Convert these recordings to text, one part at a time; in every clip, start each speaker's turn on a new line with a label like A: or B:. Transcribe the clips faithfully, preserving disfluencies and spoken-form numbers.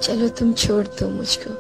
A: चलो तुम छोड़ दो मुझको,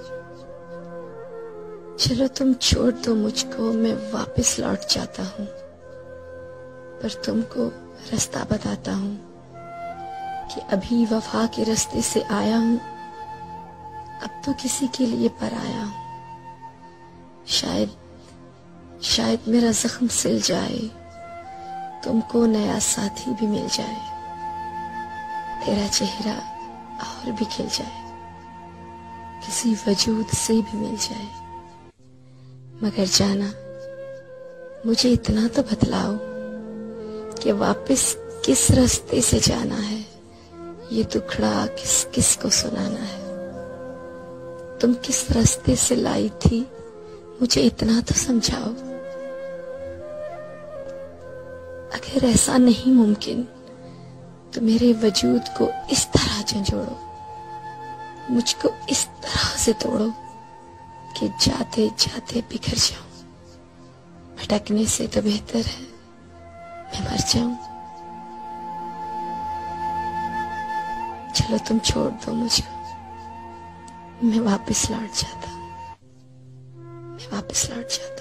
A: चलो तुम छोड़ दो मुझको, मैं वापस लौट जाता हूँ। पर तुमको रास्ता बताता हूँ कि अभी वफा के रास्ते से आया हूँ, अब तो किसी के लिए पर आया हूँ। शायद शायद मेरा जख्म सिल जाए, तुमको नया साथी भी मिल जाए, तेरा चेहरा और भी खिल जाए, किसी वजूद से भी मिल जाए। मगर जाना मुझे इतना तो बतलाओ कि वापस किस रास्ते से जाना है, ये दुखड़ा किस किस को सुनाना है। तुम किस रास्ते से लाई थी मुझे इतना तो समझाओ। अगर ऐसा नहीं मुमकिन तो मेरे वजूद को इस तरह झंझोड़ो, मुझको इस तरह से तोड़ो कि जाते जाते बिखर जाऊं। भटकने से तो बेहतर है मैं मर जाऊं। चलो तुम छोड़ दो मुझको, मैं वापस लौट जाता मैं वापस लौट जाता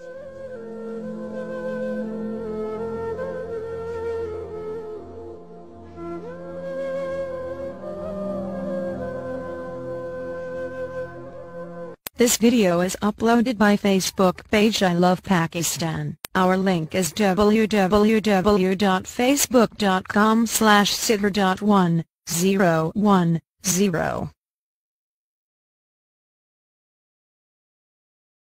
B: This video is uploaded by Facebook page I Love Pakistan. Our link is w w w dot facebook dot com slash sidr dot one zero one zero.